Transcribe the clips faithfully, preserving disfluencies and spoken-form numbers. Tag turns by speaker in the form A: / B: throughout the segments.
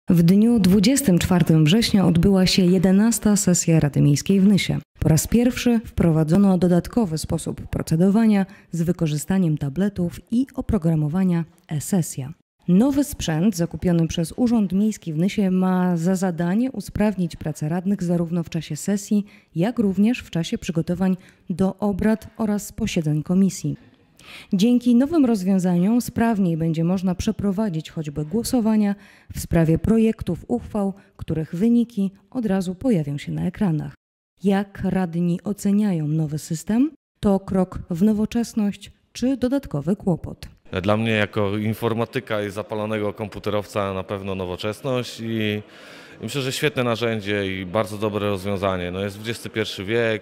A: W dniu dwudziestego czwartego września odbyła się jedenasta sesja Rady Miejskiej w Nysie. Po raz pierwszy wprowadzono dodatkowy sposób procedowania z wykorzystaniem tabletów i oprogramowania e-sesja. Nowy sprzęt zakupiony przez Urząd Miejski w Nysie ma za zadanie usprawnić pracę radnych zarówno w czasie sesji, jak również w czasie przygotowań do obrad oraz posiedzeń komisji. Dzięki nowym rozwiązaniom sprawniej będzie można przeprowadzić choćby głosowania w sprawie projektów uchwał, których wyniki od razu pojawią się na ekranach. Jak radni oceniają nowy system? To krok w nowoczesność czy dodatkowy kłopot?
B: Dla mnie jako informatyka i zapalonego komputerowca na pewno nowoczesność i myślę, że świetne narzędzie i bardzo dobre rozwiązanie. No jest dwudziesty pierwszy wiek,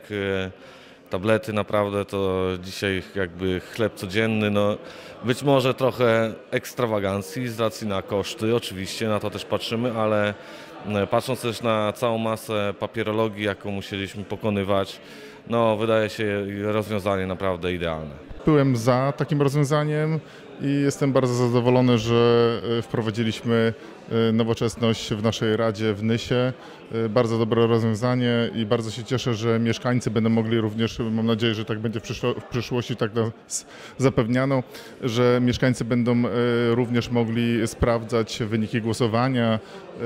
B: tablety naprawdę to dzisiaj jakby chleb codzienny. No być może trochę ekstrawagancji z racji na koszty, oczywiście na to też patrzymy, ale patrząc też na całą masę papierologii, jaką musieliśmy pokonywać, no wydaje się rozwiązanie naprawdę idealne.
C: Byłem za takim rozwiązaniem i jestem bardzo zadowolony, że wprowadziliśmy nowoczesność w naszej Radzie w Nysie. Bardzo dobre rozwiązanie i bardzo się cieszę, że mieszkańcy będą mogli również, mam nadzieję, że tak będzie w, przyszło, w przyszłości, tak nas zapewniano, że mieszkańcy będą również mogli sprawdzać wyniki głosowania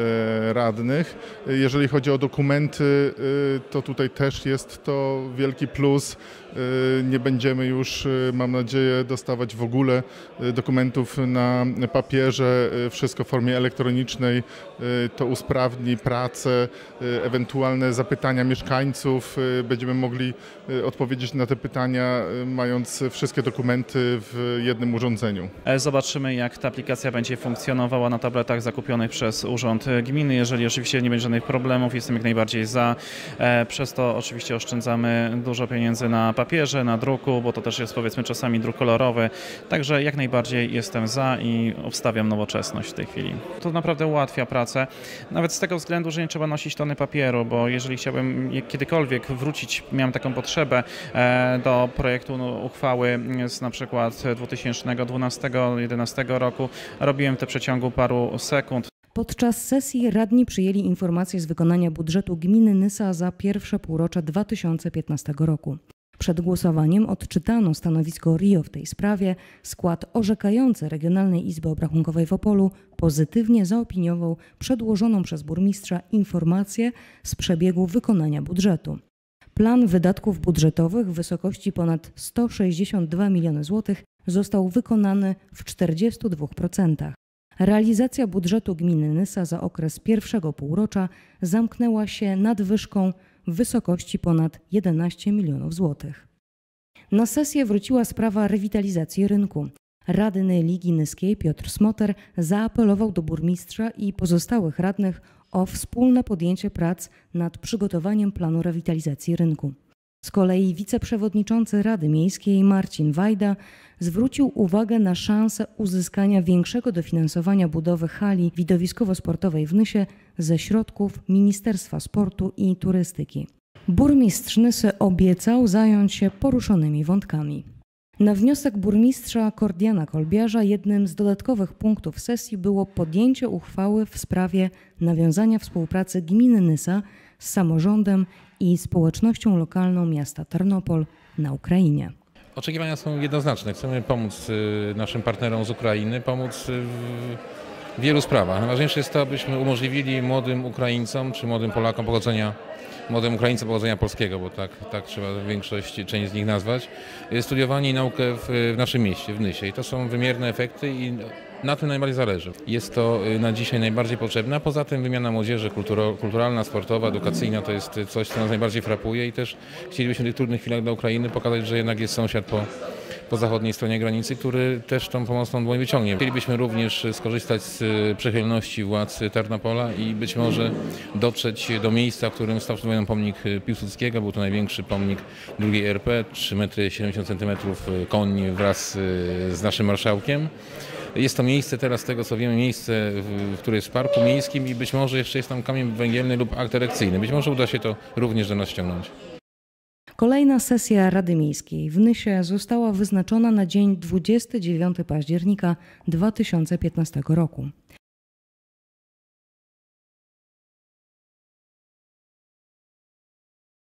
C: radnych. Jeżeli chodzi o dokumenty, to tutaj też jest to wielki plus. Nie będziemy już, mam nadzieję, dostawać w ogóle dokumentów na papierze, wszystko w formie elektronicznej. To usprawni pracę, ewentualne zapytania mieszkańców. Będziemy mogli odpowiedzieć na te pytania, mając wszystkie dokumenty w jednym urządzeniu.
D: Zobaczymy, jak ta aplikacja będzie funkcjonowała na tabletach zakupionych przez Urząd Gminy. Jeżeli oczywiście nie będzie żadnych problemów, jestem jak najbardziej za. Przez to oczywiście oszczędzamy dużo pieniędzy na papierze, na druku, bo to też jest powiedzmy czasami druk kolorowy. Także jak najbardziej jestem za i obstawiam nowoczesność w tej chwili. To naprawdę ułatwia pracę, nawet z tego względu, że nie trzeba nosić tony papieru, bo jeżeli chciałbym kiedykolwiek wrócić, miałem taką potrzebę do projektu no, uchwały z na przykład dwa tysiące dwunastego do dwa tysiące jedenastego roku, robiłem to w przeciągu paru sekund.
A: Podczas sesji radni przyjęli informacje z wykonania budżetu gminy Nysa za pierwsze półrocze dwa tysiące piętnastego roku. Przed głosowaniem odczytano stanowisko R I O w tej sprawie. Skład orzekający Regionalnej Izby Obrachunkowej w Opolu pozytywnie zaopiniował przedłożoną przez burmistrza informację z przebiegu wykonania budżetu. Plan wydatków budżetowych w wysokości ponad sto sześćdziesiąt dwa miliony złotych został wykonany w czterdziestu dwóch procentach. Realizacja budżetu gminy Nysa za okres pierwszego półrocza zamknęła się nadwyżką w wysokości ponad jedenaście milionów złotych. Na sesję wróciła sprawa rewitalizacji rynku. Radny Ligi Nyskiej Piotr Smoter zaapelował do burmistrza i pozostałych radnych o wspólne podjęcie prac nad przygotowaniem planu rewitalizacji rynku. Z kolei wiceprzewodniczący Rady Miejskiej Marcin Wajda zwrócił uwagę na szansę uzyskania większego dofinansowania budowy hali widowiskowo-sportowej w Nysie ze środków Ministerstwa Sportu i Turystyki. Burmistrz Nysy obiecał zająć się poruszonymi wątkami. Na wniosek burmistrza Kordiana Kolbiarza jednym z dodatkowych punktów sesji było podjęcie uchwały w sprawie nawiązania współpracy gminy Nysa z samorządem i społecznością lokalną miasta Tarnopol na Ukrainie.
E: Oczekiwania są jednoznaczne. Chcemy pomóc naszym partnerom z Ukrainy, pomóc w wielu sprawach. Najważniejsze jest to, abyśmy umożliwili młodym Ukraińcom czy młodym Polakom pochodzenia, młodym Ukraińcom pochodzenia polskiego, bo tak, tak trzeba większość, część z nich nazwać, studiowanie i naukę w, w naszym mieście, w Nysie. I to są wymierne efekty i na tym najbardziej zależy. Jest to na dzisiaj najbardziej potrzebne, a poza tym wymiana młodzieży kulturo, kulturalna, sportowa, edukacyjna to jest coś, co nas najbardziej frapuje i też chcielibyśmy w tych trudnych chwilach dla Ukrainy pokazać, że jednak jest sąsiad po, po zachodniej stronie granicy, który też tą pomocną dłoń wyciągnie. Chcielibyśmy również skorzystać z przychylności władz Tarnopola i być może dotrzeć do miejsca, w którym stał przed wojną pomnik Piłsudskiego. Był to największy pomnik drugiej R P, trzy metry siedemdziesiąt centymetrów koń wraz z naszym marszałkiem. Jest to miejsce teraz, z tego co wiemy, miejsce, które jest w parku miejskim i być może jeszcze jest tam kamień węgielny lub akt erekcyjny. Być może uda się to również do nas ściągnąć.
A: Kolejna sesja Rady Miejskiej w Nysie została wyznaczona na dzień dwudziestego dziewiątego października dwa tysiące piętnastego roku.